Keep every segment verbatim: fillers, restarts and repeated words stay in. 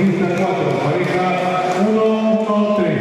pista cuatro, pareja uno uno tres.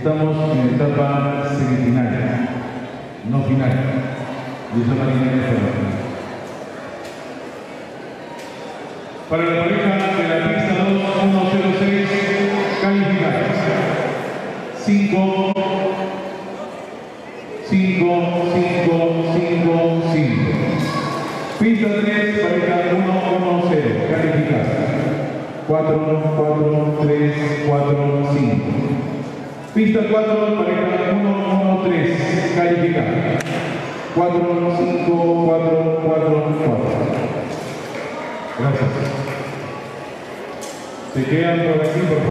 Estamos en etapa semifinal, no final. Y eso también es información. Para la pareja de la pista dos uno cero seis, calificadas. cinco, cinco, cinco, cinco, cinco. Pista tres, pareja uno uno cero, calificada. cuatro, cuatro, tres, cuatro, cinco. Pista cuatro, pareja uno uno tres, calificada. cuatro, cinco, cuatro, cuatro, cuatro. Gracias. Se quedan por aquí, por favor.